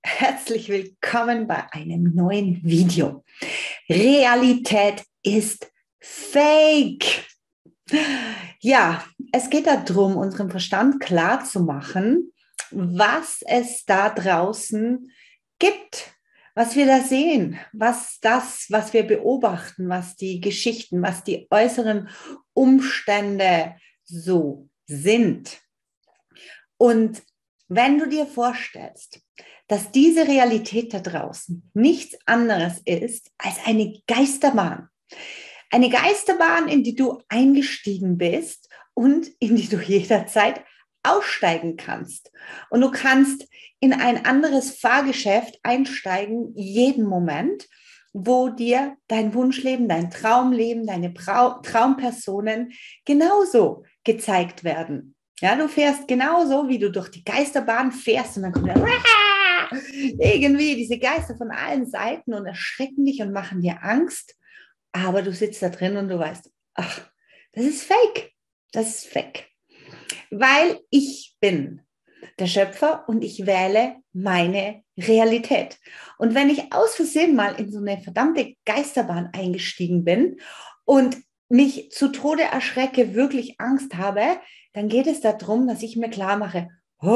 Herzlich willkommen bei einem neuen Video. Realität ist fake. Ja, es geht darum, unserem Verstand klarzumachen, was es da draußen gibt, was wir da sehen, was wir beobachten, was die Geschichten, was die äußeren Umstände so sind. Und wenn du dir vorstellst, dass diese Realität da draußen nichts anderes ist als eine Geisterbahn. Eine Geisterbahn, in die du eingestiegen bist und in die du jederzeit aussteigen kannst. Und du kannst in ein anderes Fahrgeschäft einsteigen, jeden Moment, wo dir dein Wunschleben, dein Traumleben, deine Traumpersonen genauso gezeigt werden. Ja, du fährst genauso, wie du durch die Geisterbahn fährst und dann kommt irgendwie diese Geister von allen Seiten und erschrecken dich und machen dir Angst. Aber du sitzt da drin und du weißt, ach, das ist fake. Das ist fake. Weil ich bin der Schöpfer und ich wähle meine Realität. Und wenn ich aus Versehen mal in so eine verdammte Geisterbahn eingestiegen bin und mich zu Tode erschrecke, wirklich Angst habe, dann geht es darum, dass ich mir klar mache,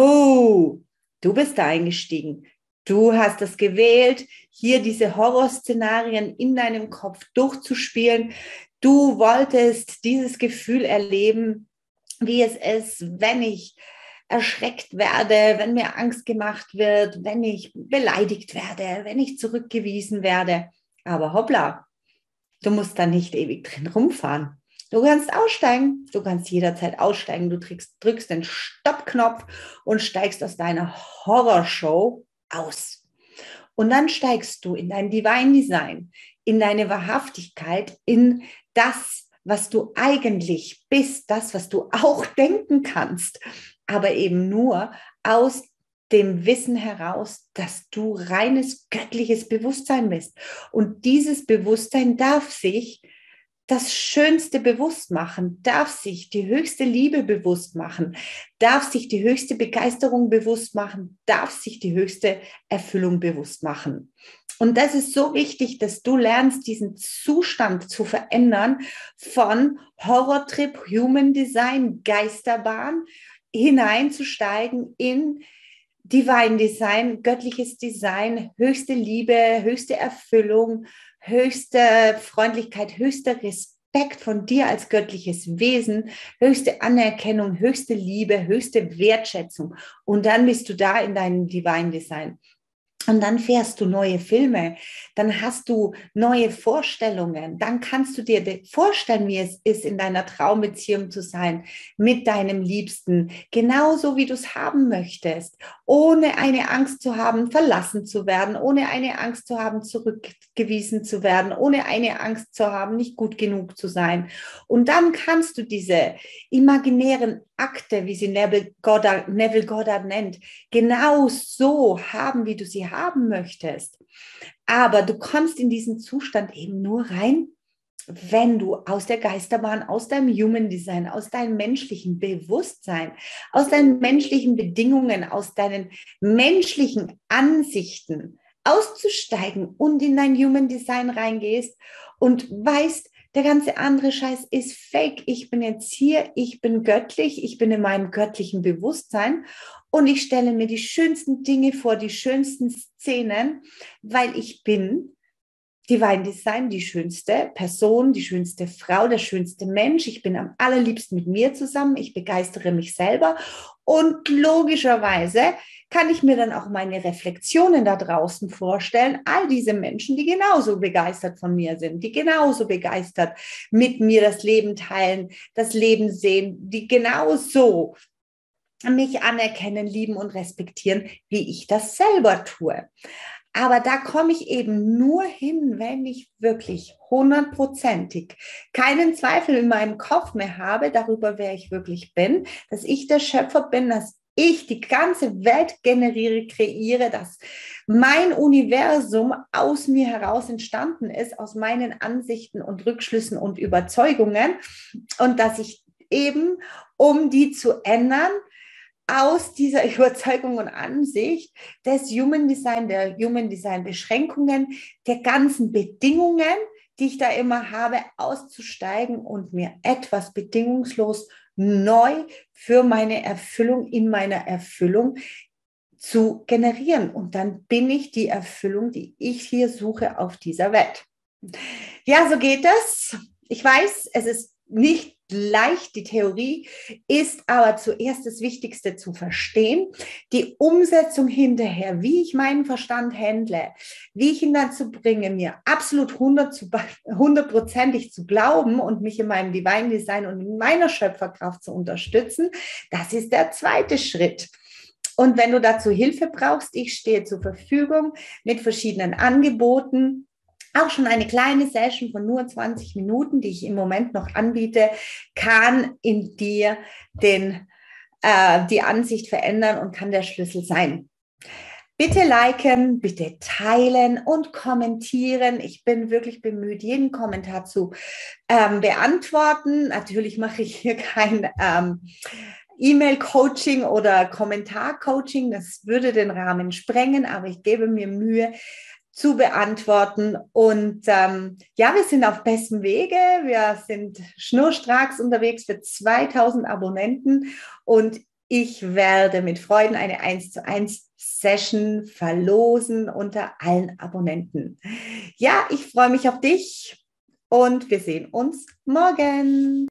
oh, du bist da eingestiegen. Du hast das gewählt, hier diese Horrorszenarien in deinem Kopf durchzuspielen. Du wolltest dieses Gefühl erleben, wie es ist, wenn ich erschreckt werde, wenn mir Angst gemacht wird, wenn ich beleidigt werde, wenn ich zurückgewiesen werde. Aber hoppla, du musst da nicht ewig drin rumfahren. Du kannst aussteigen, du kannst jederzeit aussteigen, du drückst den Stoppknopf und steigst aus deiner Horrorshow aus. Und dann steigst du in dein Divine Design, in deine Wahrhaftigkeit, in das, was du eigentlich bist, das, was du auch denken kannst, aber eben nur aus dem Wissen heraus, dass du reines göttliches Bewusstsein bist. Und dieses Bewusstsein darf sich das Schönste bewusst machen, darf sich die höchste Liebe bewusst machen, darf sich die höchste Begeisterung bewusst machen, darf sich die höchste Erfüllung bewusst machen. Und das ist so wichtig, dass du lernst, diesen Zustand zu verändern von Horrortrip, Human Design, Geisterbahn hineinzusteigen in Divine Design, göttliches Design, höchste Liebe, höchste Erfüllung, höchste Freundlichkeit, höchster Respekt von dir als göttliches Wesen, höchste Anerkennung, höchste Liebe, höchste Wertschätzung. Und dann bist du da in deinem Divine Design. Und dann fährst du neue Filme, dann hast du neue Vorstellungen, dann kannst du dir vorstellen, wie es ist, in deiner Traumbeziehung zu sein, mit deinem Liebsten, genauso wie du es haben möchtest, ohne eine Angst zu haben, verlassen zu werden, ohne eine Angst zu haben, zurückgewiesen zu werden, ohne eine Angst zu haben, nicht gut genug zu sein. Und dann kannst du diese imaginären Akte, wie sie Neville Goddard nennt, genau so haben, wie du sie haben möchtest. Aber du kommst in diesen Zustand eben nur rein, wenn du aus der Geisterbahn, aus deinem Human Design, aus deinem menschlichen Bewusstsein, aus deinen menschlichen Bedingungen, aus deinen menschlichen Ansichten auszusteigen und in dein Human Design reingehst und weißt, der ganze andere Scheiß ist fake. Ich bin jetzt hier, ich bin göttlich, ich bin in meinem göttlichen Bewusstsein und ich stelle mir die schönsten Dinge vor, die schönsten Szenen, weil ich bin Divine Design, die schönste Person, die schönste Frau, der schönste Mensch. Ich bin am allerliebsten mit mir zusammen. Ich begeistere mich selber. Und logischerweise kann ich mir dann auch meine Reflexionen da draußen vorstellen. All diese Menschen, die genauso begeistert von mir sind, die genauso begeistert mit mir das Leben teilen, das Leben sehen, die genauso mich anerkennen, lieben und respektieren, wie ich das selber tue. Aber da komme ich eben nur hin, wenn ich wirklich 100%ig keinen Zweifel in meinem Kopf mehr habe darüber, wer ich wirklich bin, dass ich der Schöpfer bin, dass ich die ganze Welt generiere, kreiere, dass mein Universum aus mir heraus entstanden ist, aus meinen Ansichten und Rückschlüssen und Überzeugungen und dass ich eben, um die zu ändern, aus dieser Überzeugung und Ansicht des Human Design, der Human Design Beschränkungen, der ganzen Bedingungen, die ich da immer habe, auszusteigen und mir etwas bedingungslos neu für meine Erfüllung in meiner Erfüllung zu generieren. Und dann bin ich die Erfüllung, die ich hier suche auf dieser Welt. Ja, so geht es. Ich weiß, es ist nicht leicht, die Theorie ist aber zuerst das Wichtigste zu verstehen. Die Umsetzung hinterher, wie ich meinen Verstand handle, wie ich ihn dazu bringe, mir absolut 100%ig zu glauben und mich in meinem Divine Design und in meiner Schöpferkraft zu unterstützen, das ist der zweite Schritt. Und wenn du dazu Hilfe brauchst, ich stehe zur Verfügung mit verschiedenen Angeboten. Auch schon eine kleine Session von nur 20 Minuten, die ich im Moment noch anbiete, kann in dir die Ansicht verändern und kann der Schlüssel sein. Bitte liken, bitte teilen und kommentieren. Ich bin wirklich bemüht, jeden Kommentar zu beantworten. Natürlich mache ich hier kein E-Mail-Coaching oder Kommentar-Coaching. Das würde den Rahmen sprengen, aber ich gebe mir Mühe, zu beantworten. Und ja, wir sind auf bestem Wege. Wir sind schnurstracks unterwegs für 2000 Abonnenten und ich werde mit Freuden eine 1:1 Session verlosen unter allen Abonnenten. Ja, ich freue mich auf dich und wir sehen uns morgen.